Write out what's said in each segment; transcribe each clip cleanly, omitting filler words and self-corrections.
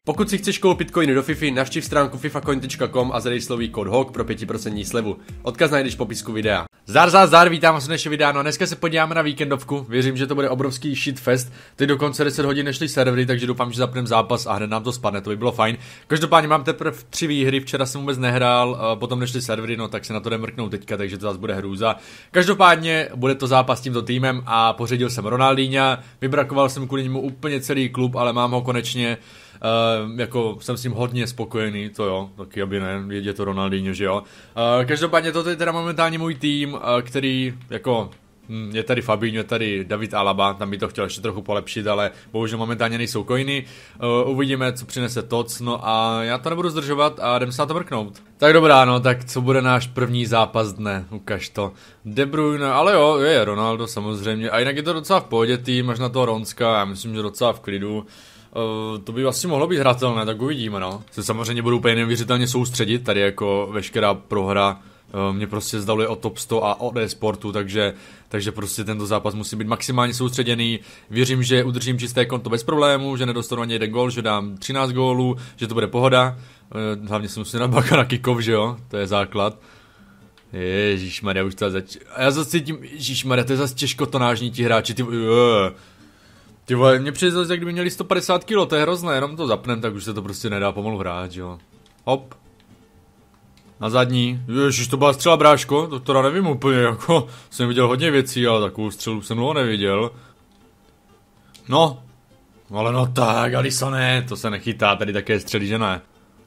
Pokud si chceš koupit coiny do Fify, navštiv stránku fifacoin.com a zadej slový kód HOG pro 5% slevu. Odkaz najdeš v popisku videa. Zdar, vítám vás v dnešním videu. No dneska se podíváme na víkendovku. Věřím, že to bude obrovský shitfest. Teď dokonce 10 hodin nešly servery, takže doufám, že zapneme zápas a hned nám to spadne, to by bylo fajn. Každopádně mám teprve 3 výhry, včera jsem vůbec nehrál, potom nešly servery, no tak se na to jdem mrknout teďka, takže to zase bude hrůza. Každopádně bude to zápas s tímto týmem a pořídil jsem Ronaldinha, vybrakoval jsem kvůli němu úplně celý klub, ale mám ho konečně. Jako jsem s ním hodně spokojený, to jo, taky aby ne, je to Ronaldinho, že jo. Každopádně toto je teda momentálně můj tým, který jako je tady Fabinho, je tady David Alaba, tam by to chtěl ještě trochu polepšit, ale bohužel momentálně nejsou coiny. Uvidíme, co přinese Tots, no a já to nebudu zdržovat a jdem se na to mrknout. Tak dobrá, no, tak co bude náš první zápas dne, ukaž to. De Bruyne, ale jo, je Ronaldo samozřejmě, a jinak je to docela v pohodě tým, až na toho Ronska, já myslím, že docela v klidu. To by asi mohlo být hratelné, tak uvidíme, no. Se samozřejmě budu úplně neuvěřitelně soustředit, tady jako veškerá prohra mě prostě zdaluje o top 100 a od e-sportu, takže prostě tento zápas musí být maximálně soustředěný. Věřím, že udržím čisté konto bez problémů, že nedostanu ani jeden gól, že dám 13 gólů, že to bude pohoda. Hlavně se musím dát baka na kickov, že jo, to je základ. Ježišmarja, už to a já zase cítím, ježišmarja, to je zase těžkotonážní ti hráči, ty vole, mě přijde zase, jak kdyby měli 150 kg, to je hrozné, jenom to zapnem, tak už se to prostě nedá pomalu hrát, jo. Hop. Na zadní. Ježiš, to byla střela, bráško, to teda nevím úplně, jako, jsem viděl hodně věcí, ale takovou střelu jsem dlouho neviděl. No. Ale no tak, Alisone, to se nechytá, tady také střelí, že ne.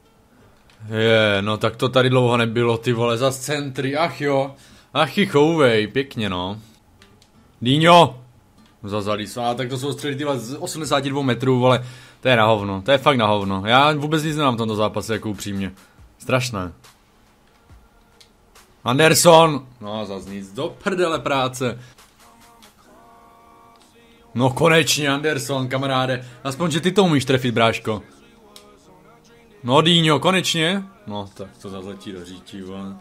No tak to tady dlouho nebylo, ty vole, zas centry, ach jo. Ach chouvej, pěkně no. Dýňo. Zazali se, tak to jsou střely tyhle z 82 metrů, vole, to je na hovno, to je fakt na hovno. Já vůbec nic nemám v tomto zápase, jako upřímně. Strašné. Anderson, no zas nic, do prdele práce. No konečně Anderson, kamaráde, aspoň, že ty to umíš trefit, bráško. No Dýňo, konečně. No tak to zase letí do řítí, vole.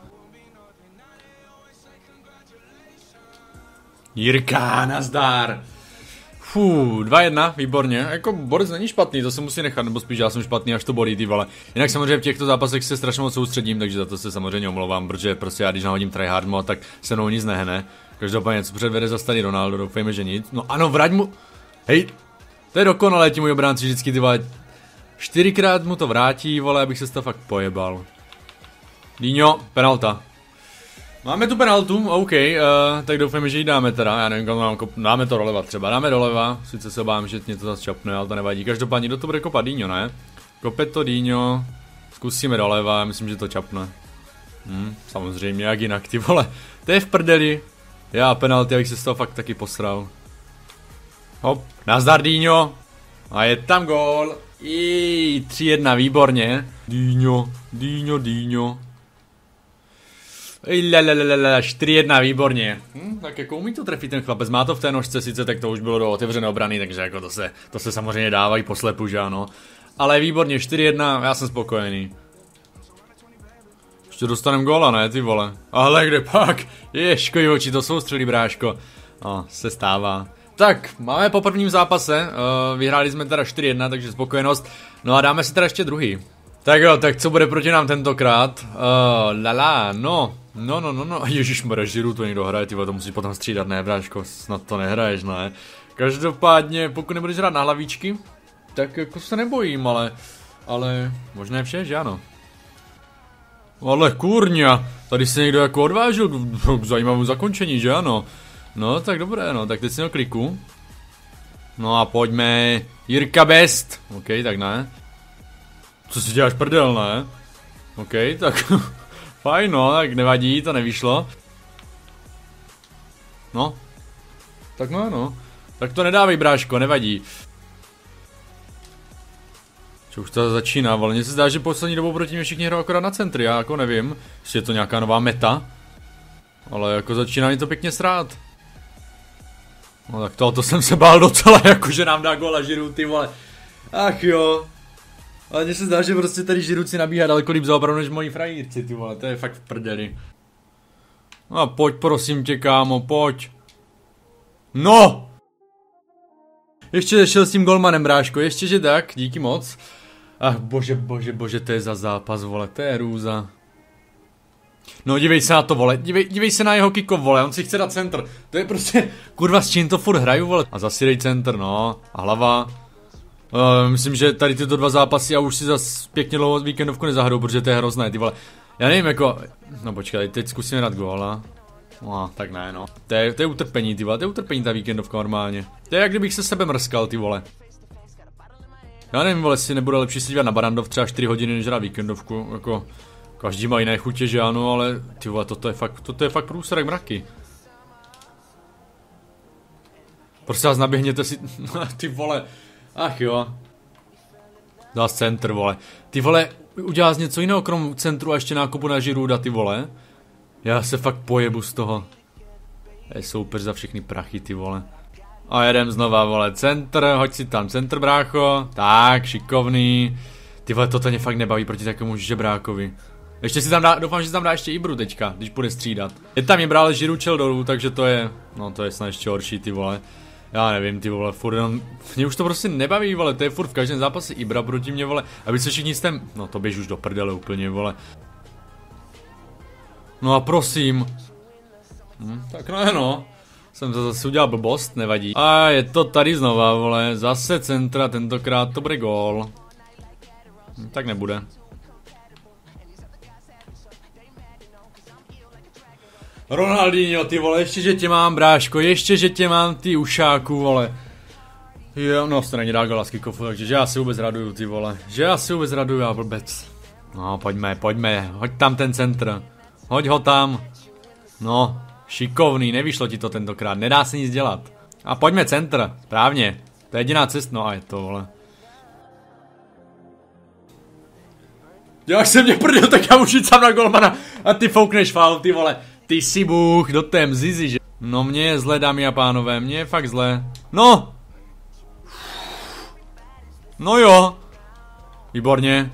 Jirka, nazdar. 2-1, výborně, jako Boris není špatný, to se musí nechat, nebo spíš já jsem špatný, až to bolí, ty vole. Jinak samozřejmě v těchto zápasech se strašně moc soustředím, takže za to se samozřejmě omlouvám, protože prostě já když nahodím tryhard mod, tak se mnou nic nehne. Každopádně, co předvede za starý Ronaldo, doufejme, že nic. No ano, vrať mu, hej, to je dokonalé, ti můj obránci vždycky, ty vole. 4krát mu to vrátí, vole, abych se to fakt pojebal. Dýňo, penalta. Máme tu penaltu, OK, tak doufám, že ji dáme teda, já nevím, dáme to doleva třeba, dáme doleva, sice se obávám, že mě to zase čapne, ale to nevadí, každopádně kdo to bude kopat, Dýňo, ne? Kope to Dýňo, zkusíme doleva, já myslím, že to čapne. Samozřejmě, jak jinak, ty vole, to je v prdeli, já penalty, abych se z toho fakt taky posral. Hop, nazdar Dýňo, a je tam gól, 3-1, výborně, Dýňo. 4-1, výborně. Tak jako umí to trefit ten chlapec, má to v té nožce sice, tak to už bylo do otevřené obrany, takže jako to se samozřejmě dávají poslepu, že ano. Ale výborně, 4-1, já jsem spokojený. Ještě dostanem góla, ne, ty vole. Ale kde pak? Ješkojí oči, to jsou střely, bráško. No, se stává. Tak, máme po prvním zápase, vyhráli jsme teda 4-1, takže spokojenost. No a dáme si teda ještě druhý. Tak jo, tak co bude proti nám tentokrát? No, ježišmarja, Žiru to někdo hraje, tyhle to musíš potom střídat, ne, bráško, snad to nehraješ, ne. Každopádně, pokud nebudeš hrát na hlavičky, tak jako se nebojím, ale možná vše, že ano. Ale kurňa, tady se někdo jako odvážil k zajímavému zakončení, že ano. No, tak dobré, no, tak teď si na kliku. No a pojďme, Jirka Best, OK, tak ne. Co si děláš prdel, ne? OK, tak fajn, no, tak nevadí, to nevyšlo. No. Tak no. Tak to nedávej, bráško, nevadí. Čo už to začíná, ale mně se zdá, že poslední dobou proti mě všichni hrajou akorát na centry, já jako nevím, jestli je to nějaká nová meta. Ale jako začíná mi to pěkně srát. No tak tohoto jsem se bál docela, jako že nám dá góla Žiru, ty vole. Ach jo. Ale mně se zdá, že prostě tady Žiru si nabíhá daleko líp za obranu než moji frajírci, ty vole, to je fakt v prdeli. No a pojď, prosím tě, kámo, pojď. No! Ještě šel s tím golmanem, bráško, ještě že tak, díky moc. Ach bože, to je za zápas, vole, to je hrůza. No dívej se na to, vole, dívej se na jeho kickov, vole, on si chce dát center. To je prostě, kurva, s čím to furt hraju, vole. A zase dej center, no, a hlava. Myslím, že tady tyto dva zápasy já už si zase pěkně dlouho víkendovku nezahraju, protože to je hrozné, ty vole. Já nevím, jako, no počkej, teď zkusíme dát góla. No, tak ne, no. To je utrpení, ty vole, to je utrpení ta víkendovka normálně. To je jak kdybych se sebe mrskal, ty vole. Já nevím, vole, si nebude lepší se dívat na Barandov třeba 4 hodiny, než na víkendovku, jako. Každý má jiné chutě, že ano, ale ty vole, toto je fakt průserek mraky. Prostě vás naběhněte si, ty vole, ach jo. Dá center, vole. Ty vole, udělá něco jiného krom centru a ještě nákupu na Žiruda, ty vole. Já se fakt pojebu z toho. Je soupeř za všechny prachy, ty vole. A jedem znova, vole, center, hoď si tam center, brácho. Tak, šikovný. Ty vole, toto mě fakt nebaví proti takovému žebrákovi. Ještě si tam dá, doufám, že si tam dá ještě Ibru teďka, když bude střídat. Je tam Ibra, Žiru čel dolů, takže to je, no to je snad ještě horší, ty vole. Já nevím, ty vole, furt jenom, mě už to prostě nebaví, vole, to je furt v každém zápase Ibra proti mě, vole, aby se všichni s tím, no to běž už do prdele úplně, vole. No a prosím. Tak no, jsem to zase udělal blbost, nevadí. A je to tady znova, vole, zase centra, tentokrát to bude gól. Tak nebude. Ronaldinho, ty vole, ještě že tě mám, bráško, ještě že tě mám, ty ušáku, vole. Jo, no, to není Rágola z kickofu, takže že já si vůbec raduju, ty vole. Že já si vůbec raduju, já blbec. No, pojďme, hoď tam ten centr. Hoď ho tam. No, šikovný, nevyšlo ti to tentokrát, nedá se nic dělat. A pojďme centr, správně. To je jediná cesta, no a je to, vole. Jak jsem mě prdil, tak já už jít sám na golmana a ty foukneš faul, ty vole. Ty si bůh, do té mzizi, že? No mně je zle, dámy a pánové, mně je fakt zle. No! No jo! Výborně.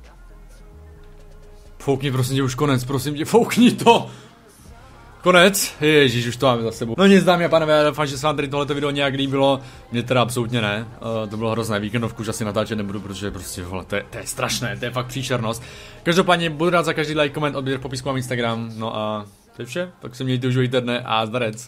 Foukni, prosím tě, už konec, prosím tě, foukni to! Konec? Ježíš, už to máme za sebou. No nic, dámy a pánové, já doufám, že se vám tady tohleto video nějak líbilo. Mně teda absolutně ne. To bylo hrozné, víkendovku už asi natáčet nebudu, protože prostě, vole, to je strašné, to je fakt příšernost. Každopádně budu rád za každý like, koment, odběr, popisku mám Instagram, no a to je vše, tak se mějte, užijte dne a zdarec.